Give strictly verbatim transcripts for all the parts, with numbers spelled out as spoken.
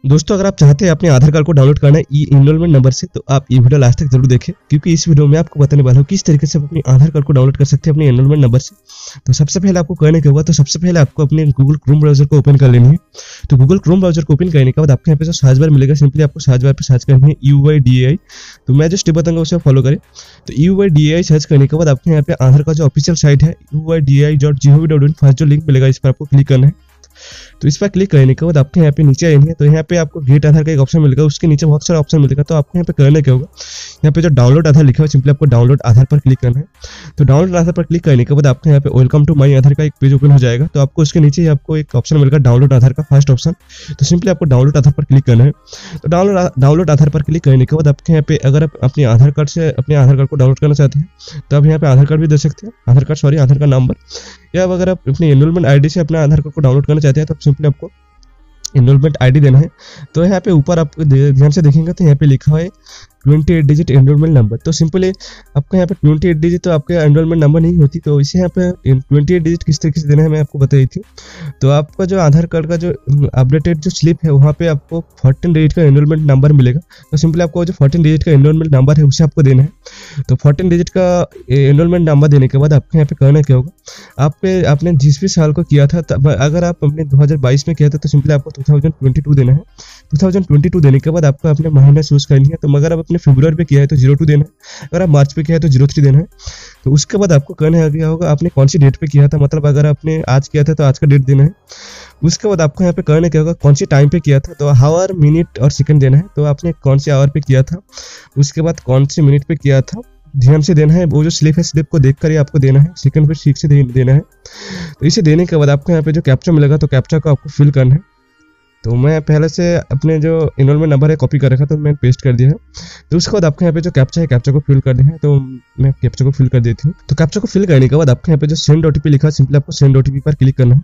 दोस्तों अगर आप चाहते हैं अपने आधार कार्ड को डाउनलोड करना है ई एनरोलमेंट नंबर से, तो आप ये वीडियो लास्ट तक जरूर देखें, क्योंकि इस वीडियो में आपको बताने वाला हूँ किस तरीके से आप अपने आधार कार्ड को डाउनलोड कर सकते हैं अपने एनरोलमेंट नंबर से। तो सबसे पहले आपको करने क्या होगा, तो सबसे पहले आपको अपने गूगल क्रोम ब्राउजर को ओपन कर लेनी है। तो गूगल क्रोम ब्राउजर को ओपन करने के बाद आपको यहाँ पे जो सर्च बार मिलेगा, सिंपली आपको सर्च बार पर सर्च करनी है U Y D A I. तो मैं जो स्टेप बताऊंगा उसे फॉलो करें। तो U Y D A I search करने के बाद आपको यहाँ पे आधार का जो ऑफिशियल साइट है U Y D A I dot G O V dot in, first जो लिंक मिलेगा इस पर आपको क्लिक करना है। तो इस पर क्लिक करने के बाद आपके यहाँ पे नीचे आएंगे, तो यहाँ पे आपको गेट आधार का एक ऑप्शन मिलेगा, उसके नीचे बहुत सारा ऑप्शन मिलेगा। तो आपको यहाँ पे करना क्या होगा, यहाँ पे जो डाउनलोड आधार लिखा है सिंपली आपको डाउनलोड आधार पर क्लिक करना है। तो डाउनलोड आधार पर क्लिक करने के बाद आपको यहाँ पे वेलकम टू माई आधार का एक पेज ओपन हो जाएगा। तो आपको उसके नीचे आपको एक ऑप्शन मिलेगा डाउनलोड आधार का, फर्स्ट ऑप्शन। तो सिंपली आपको डाउनलोड आधार पर क्लिक करना है। तो डाउनलोड डाउनलोड आधार पर क्लिक करने के बाद आपके यहाँ पे अगर आप अपने आधार कार्ड से अपने आधार कार्ड को डाउनलोड करना चाहते हैं तो आप यहाँ पे आधार कार्ड भी दे सकते हैं, आधार कार्ड सॉरी आधार का नंबर, या अगर आप अपने एनरोलमेंट आईडी से अपना आधार कार्ड को डाउनलोड करना चाहते हैं तो सिंपली आपको एनरोलमेंट आईडी देना है। तो यहाँ पे ऊपर आप ध्यान से देखेंगे तो यहाँ पे लिखा है अट्ठाईस डिजिट एनरोलमेंट नंबर। तो सिंपली आपको यहाँ पे अट्ठाईस डिजिट तो आपके एनरोलमेंट नंबर नहीं होती, तो इसे यहाँ पे अट्ठाईस डिजिट किस तरीके से देना है मैं आपको बता देती हूँ। तो आपका जो आधार कार्ड का जो अपडेटेड जो स्लिप है वहाँ पे आपको चौदह डिजिट का एनरोलमेंट नंबर मिलेगा। तो सिंपली आपको जो चौदह डिजिट का एनरोलमेंट नंबर है उसे आपको देना है। तो चौदह डिजिट का एनरोलमेंट नंबर देने के बाद आपको यहाँ पे करना क्या होगा, आपके आपने जिस भी साल को किया था, अगर आप अपने दो हज़ार बाईस में किया था तो सिंपली आपको दो हज़ार बाईस देना है। दो हज़ार बाईस देने के बाद आपको अपने महीना चूज करनी है। तो मगर आप अपने फरवरी पे किया है तो जीरो टू देना है, अगर आप मार्च पे किया है तो जीरो थ्री देना है। तो उसके बाद आपको करना क्या होगा, आपने कौन सी डेट पे किया था, मतलब अगर आपने आज किया था तो आज का डेट देना है। उसके बाद आपको यहाँ पे करना क्या होगा, कौन सी टाइम पे किया था, तो आवर मिनट और सेकंड देना है। तो आपने कौन से आवर पे किया था, उसके बाद कौन से मिनट पे किया था, ध्यान से देना है। वो जो स्लिप है स्लिप को देख कर ही आपको देना है, सेकंड पे ठीक से देना है। तो इसे देने के बाद आपको यहाँ पे जो कैप्चा मिलेगा तो कैप्चा को आपको फिल करना है। तो मैं पहले से अपने जो एनरोलमेंट नंबर है कॉपी कर रखा तो मैंने पेस्ट कर दिया है। तो उसके बाद आपको यहाँ पे जो कैप्चा है कैप्चा को फिल करना है। तो मैं कैप्चा को फिल कर देती हूँ। तो कैप्चा को फिल करने के बाद आपको यहाँ पे जो सेंड ओटीपी लिखा है सिंपली आपको सेंड ओटीपी पर क्लिक करना है।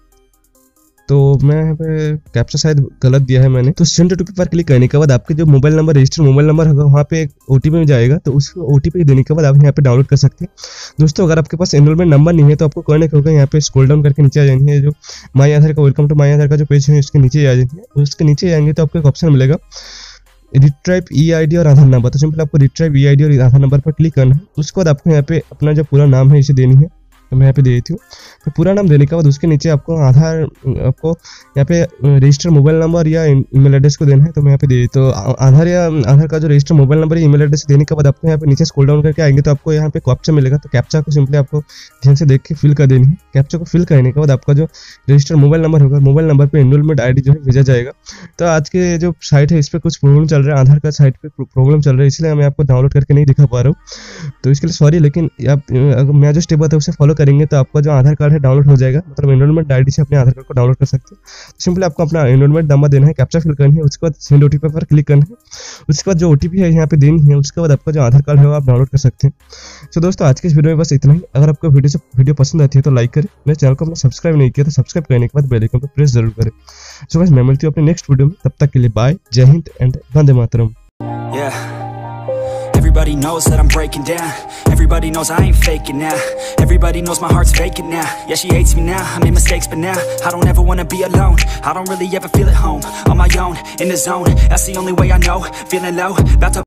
तो मैं यहाँ पे कैप्चा शायद गलत दिया है मैंने। तो सेंड ओटीपी पर क्लिक करने के बाद आपके जो mobile number registered mobile number होगा वहाँ पे एक ओटीपी में जाएगा। तो उस ओटीपी देने के बाद आप यहाँ पे डाउनलोड कर सकते हैं। दोस्तों अगर आपके पास एनरोलमेंट नंबर नहीं है तो आपको करने क्या होगा, यहाँ पे स्क्रॉल डाउन करके नीचे आ जाएंगे, जो माई आधार का वेलकम टू माई आधार का जो पेज है उसके नीचे आ जाएंगे। उसके नीचे आएंगे तो आपको एक ऑप्शन मिलेगा रिट्राइव ई आई डी और आधार नंबर। तो सिंपल आपको रिट्राइव ई आई डी और आधार नंबर पर क्लिक करना है। उसके बाद आपको यहाँ पे अपना जो पूरा नाम है इसे देनी है। तो मैं यहाँ पे दे देती हूँ। तो पूरा नाम देने के बाद उसके नीचे आपको आधार आपको यहाँ पे रजिस्टर मोबाइल नंबर या ईमेल एड्रेस को देना है। तो मैं यहाँ पे दे तो आधार या आधार का जो रजिस्टर मोबाइल नंबर या ईमेल एड्रेस देने के बाद आपको यहाँ पे नीचे स्क्रॉल डाउन करके आएंगे तो आपको यहाँ पे कैप्चा मिलेगा। तो कैप्चा को सिंपली आपको ध्यान से देख के फिल कर देनी है। कैप्चा को फिल करने के बाद आपका जो रजिस्टर मोबाइल नंबर होगा मोबाइल नंबर पर एनरोलमेंट आई डी जो है भेजा जाएगा। तो आज के जो साइट है इस पर कुछ प्रॉब्लम चल रहा है, आधार कार्ड साइट पर प्रॉब्लम चल रहा है, इसलिए मैं आपको डाउनलोड करके नहीं दिखा पा रहा हूँ। तो इसके लिए सॉरी, लेकिन आप अगर मैं जो स्टेप है उसे फॉलो करेंगे तो आपका जो आधार कार्ड है डाउनलोड हो जाएगा, मतलब एनरोलमेंट आईडी से अपने आधार कार्ड को डाउनलोड कर सकते हैं। तो सिंपली आपको अपना एनरोलमेंट नंबर देना है, कैप्चा फिल करनी है, उसके बाद सेंड ओटीपी पर क्लिक करना है। उसके बाद जो ओटीपी है यहाँ पे देनी है, उसके बाद आपका जो आधार कार्ड है वो आप डाउनलोड कर सकते हैं। तो दोस्तों आज के इस वीडियो में बस इतना ही। अगर आपको वीडियो से वीडियो पसंद आती है तो लाइक करें, मेरे चैनल को आपने सब्सक्राइब नहीं किया तो सब्सक्राइब करने के बाद बेल आइकन पर प्रेस जरूर करें। सो गाइस मैं मिलती हूँ अपने नेक्स्ट वीडियो में, तब तक के लिए बाय, जय हिंद एंड वंदे मातरम। Everybody knows that I'm breaking down. Everybody knows I ain't faking now. Everybody knows my heart's faking now. Yeah, she hates me now, I made mistakes but now I don't ever wanna be alone. I don't really ever feel at home. On my own, in the zone, that's the only way I know. Feeling low, about to